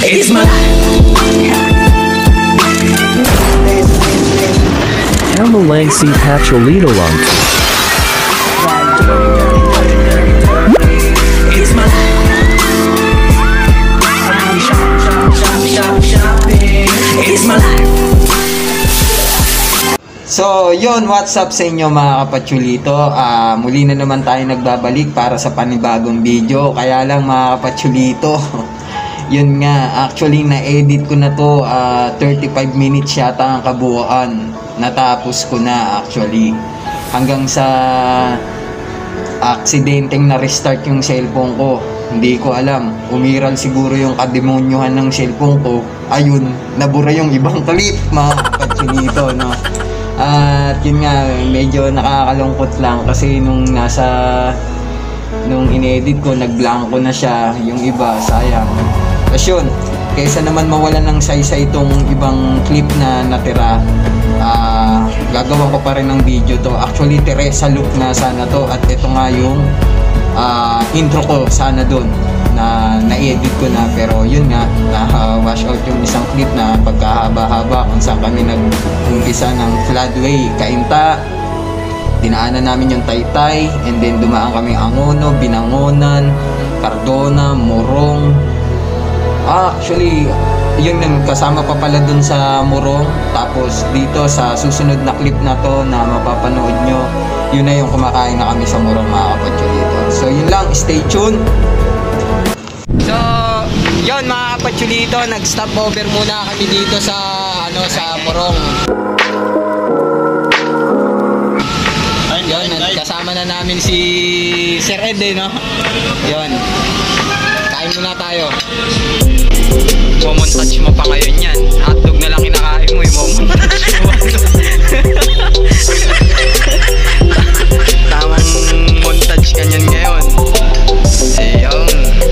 It's my Amalangsi Pacholito Long. It's my shopping. It's my life. So, yun, what's up sa inyo mga kapatsulito? Muli na naman tayo nagbabalik para sa panibagong video. Kaya lang mga kapatsulito, yun nga, actually na-edit ko na to, 35 minutes yata ang kabuuan. Natapos ko na actually. Hanggang sa aksidenteng na-restart yung cellphone ko. Hindi ko alam, umiral siguro yung kademonyuhan ng cellphone ko. Ayun, nabura yung ibang clip mga kapatsulito, no? At yun nga, medyo nakakalungkot lang kasi nung in-edit ko, nag-blanco na siya, yung iba, sayang. Tapos yun, kaysa naman mawalan ng saysay itong ibang clip na natira, gagawa ko pa rin ng video to. Actually, Teresa look na sana to, at ito nga yung intro ko sana dun na na-edit ko na, pero yun nga, na-wash out yung isang clip na pagkahaba-haba kung saan kami nag-umpisa ng Floodway, Cainta, dinaanan namin yung Taytay, and then dumaan kami Angono, Binangonan, Cardona, Morong. Actually, yun yung kasama pa pala dun sa Morong. Tapos dito sa susunod na clip na to na mapapanood nyo, yun na yung kumakain na kami sa Morong mga kapatsulito. So yun lang, stay tuned. So, yun mga kapatsulito, nag-stop over muna kami dito sa sa Morong. Yun, kasama na namin si Sir Ed, no? Yun. Kain muna tayo. Montage mo pa ngayon yan. Hotdog na lang kinakain mo, montage mo. Tamang montage kanyan ngayon. Ayun.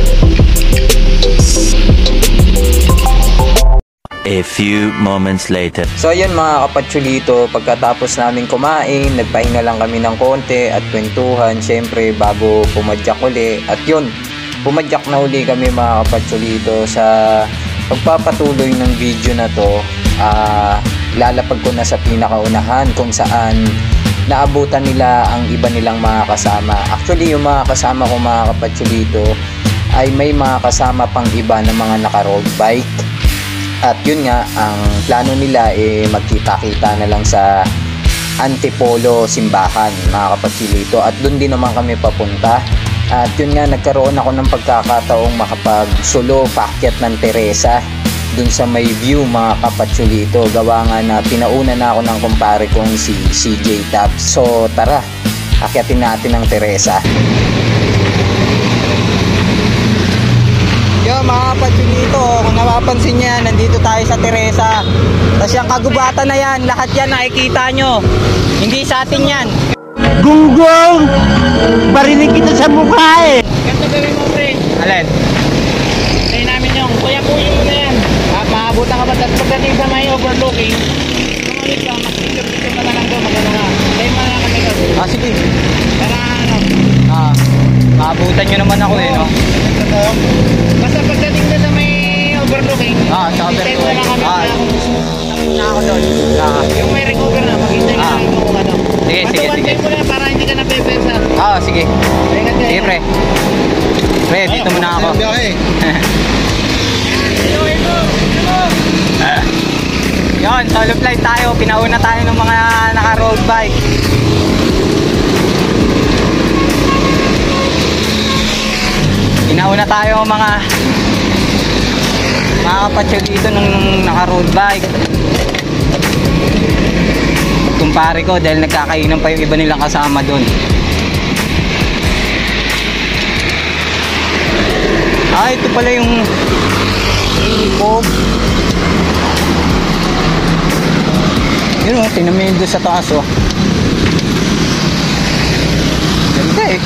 A few moments later. So yun mga kapatsulito, pagkatapos namin kumain, nagpahinga lang kami ng konti at kwentuhan syempre bago pumadyak uli. At yun, pumadyak na uli kami mga kapatsulito. Sa pagpapatuloy ng video na to, lalapag ko na sa pinakaunahan kung saan naabutan nila ang iba nilang mga kasama. Actually yung mga kasama ko mga kapatsulito ay may mga kasama pang iba na mga naka-road bike. At yun nga, ang plano nila magkita-kita na lang sa Antipolo simbahan mga kapatsulito, at doon din naman kami papunta. At yun nga, nagkaroon ako ng pagkakataong makapag-solo paakyat ng Teresa dun sa may view mga kapatsulito. Gawa nga na pinauna na ako ng kumpare kong si CJ Tabs. So tara, akyatin natin ang Teresa. Yo mga kapatsulito, kung napapansin niya, nandito tayo sa Teresa. Tapos yung kagubatan na yan, lahat yan nakikita nyo. Hindi sa atin yan. Gunggong! Barinig kita sa mukha eh! Ganto gawin mo, pre. Alin? Tayo namin yung kuya-kuya mo na yan. Maabutan ka ba? At pagdating sa may overlooking, kumalik ka, mag-picture-picture ka na lang doon. Magano nga. Tayo mo na kami doon. Sige. Para ano? Maabutan nyo naman ako no? Basta pagdating doon sa may overlooking, sa tayo mo na lang kami. Na ako doon. Yung may recover na, maghintay ka na lang kung ano. Sige. Basta mo na para hindi ka napepensa. Sige. Ingat ka. Sige, pre. Pre, dito muna ako. Yun, solo flight tayo. Pinauna tayo ng mga naka-road bike. Pinauna tayo mga kapatsulito nung naka-road bike. Kumpare ko dahil nagkakainan pa yung iba nilang kasama doon. Ito pala yung Pog. Yun o, tinamid doon sa taas o. Ganda eh.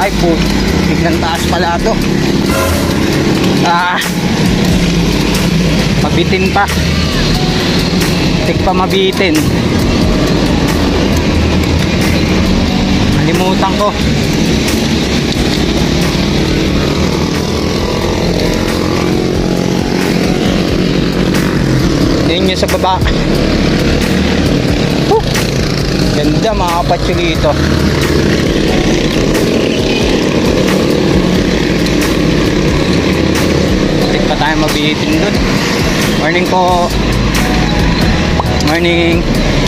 Ay po, biglang taas pala to. Mabitin pa. Tik pa mabitin. Nalimutan ko. Tingnan nyo sa baba. Ganda mga kapatsulito. Tik pa tayo mabitin dun. Morning po. Morning.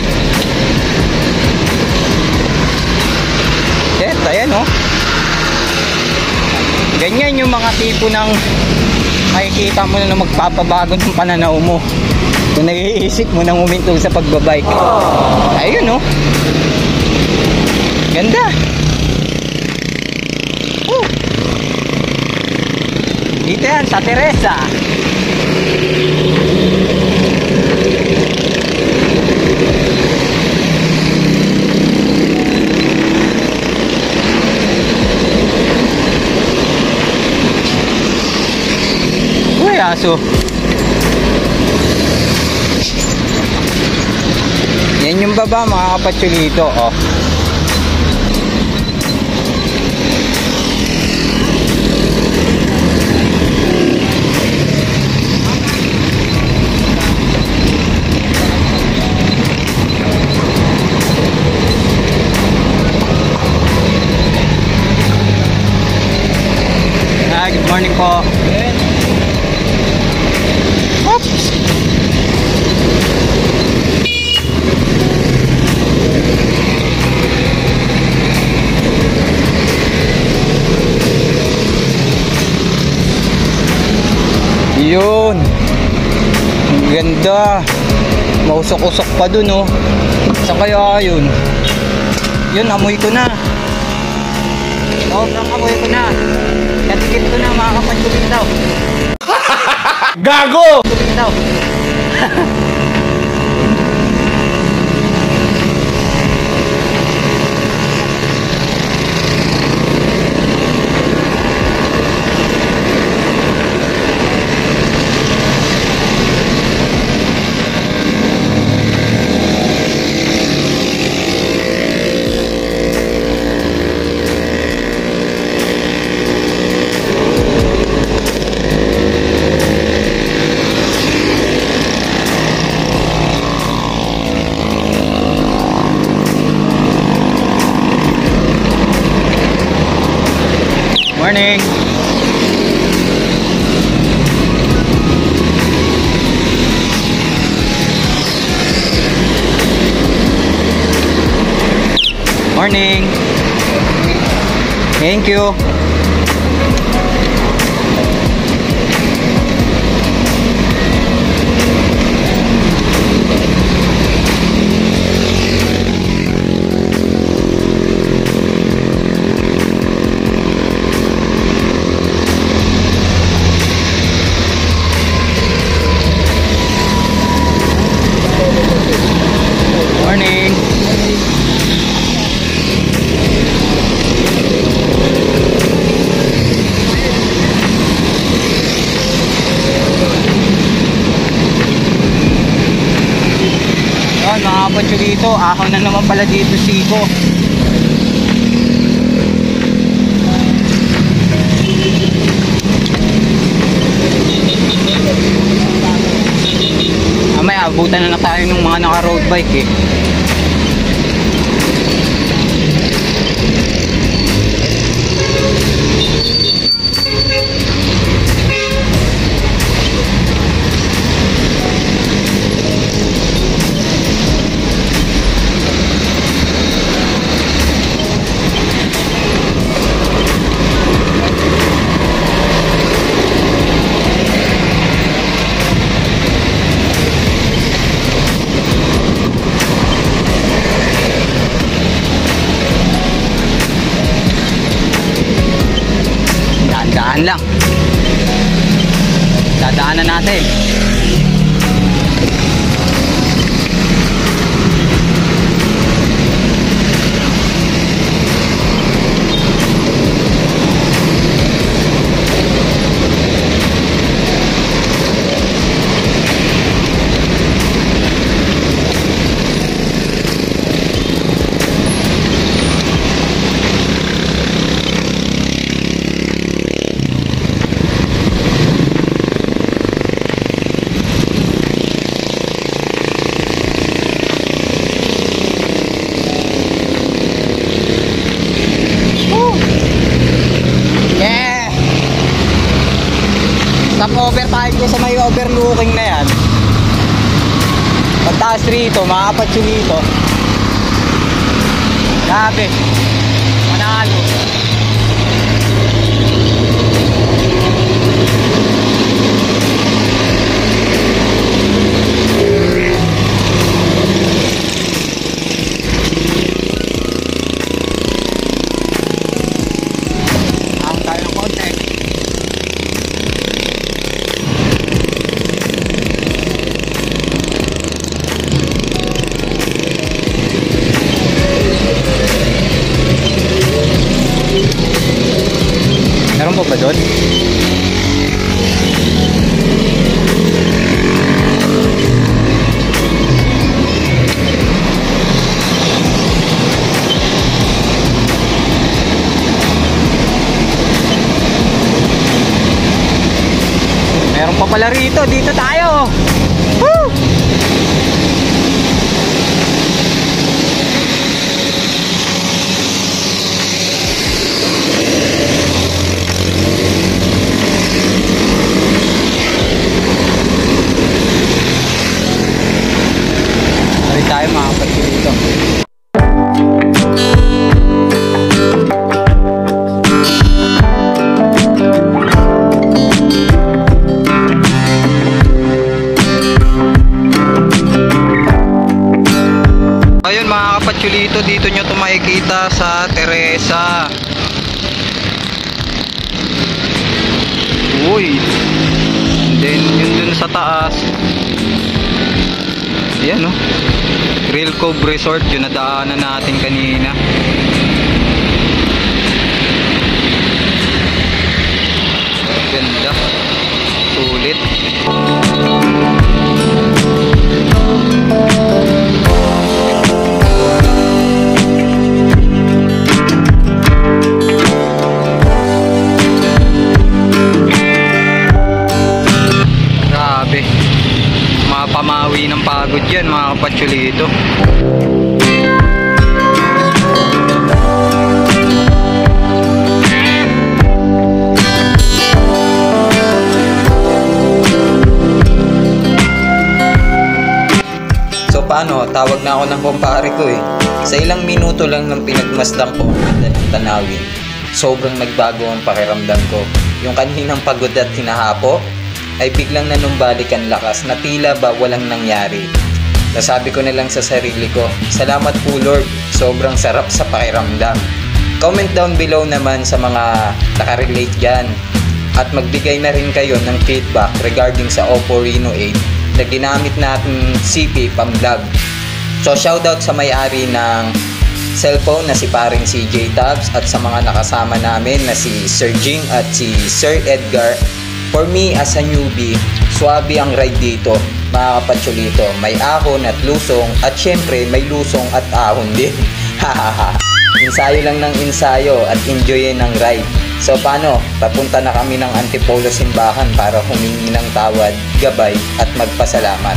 Ayan o. Ganyan yung mga tipo ng makikita mo na magpapabago ng pananaw mo kung nag-iisip mo nang huminto sa pagbabike. Ayun o. Ganda. Dito yan sa Teresa. Aso. Yan yung baba mga kapatsulito. Oh. Good morning po. Yun. Ang ganda. Mausok-usok pa dun oh. Saan kaya yun? Yun, amoy ko na. Sobrang amoy ko na. Katikit ko na mga kapatsulin daw. Gago! Daw. Morning. Morning. Thank you. Morning. Yan mga kapatsulito, ako na naman pala dito Siko. May abutan na tayo ng mga naka-road bike eh. Daan lang. Dadaanan natin. pagpahid ko sa may overlooking na yan, pagtaas rito, makakapat yun dito. Grabe, manalo. Meron po ba doon? Meron pa pala rito. Dito tayo. Woo! Tayo mga kapatid dito. Ayun mga kapatsulito, dito nyo ito makikita sa Teresa. Uy, and then yun dun sa taas, yan no, Real Cove Resort, yung nadaanan natin kanina. Ganda, sulit. Grabe, mapamawi ng pagod yan mga kapatsulito. So paano, tawag na ako ng kumpare ko eh. Sa ilang minuto lang ng pinagmasdan ko ng tanawin, sobrang nagbago ang pakiramdam ko. Yung kaninang pagod at hinahapo ay biglang nanumbalik ang lakas na tila ba walang nangyari. Nasabi ko na lang sa sarili ko, salamat po Lord, sobrang sarap sa pakiramdam. Comment down below naman sa mga nakarelate dyan. At magbigay na rin kayo ng feedback regarding sa Oppo Reno 8 na ginamit natin CP pang-vlog. So shoutout sa may-ari ng cellphone na si paring CJ Tabs at sa mga nakasama namin na si Sir Jing at si Sir Edgar. For me as a newbie, swabe ang ride dito mga kapatsulito. May ahon at lusong at syempre may lusong at ahon din. Hahaha. Ensayo lang ng ensayo at enjoyin ang ride. So paano? Papunta na kami ng Antipolo simbahan para humingi ng tawad, gabay at magpasalamat.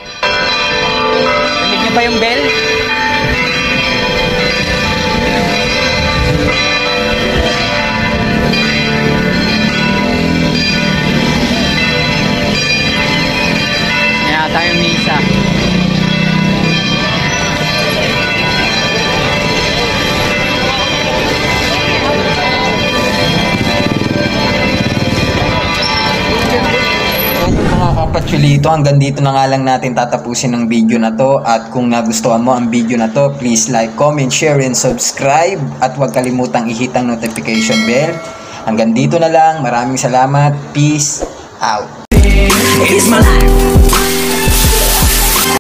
Rinig niyo ba yung bell? Tayong misa. Mga kapatsulito, hanggang dito na nga lang natin tatapusin ang video na to. At kung nagustuhan mo ang video na to, please like, comment, share, and subscribe. At huwag kalimutang i-hit ang notification bell. Hanggang dito na lang. Maraming salamat. Peace out. It's my life.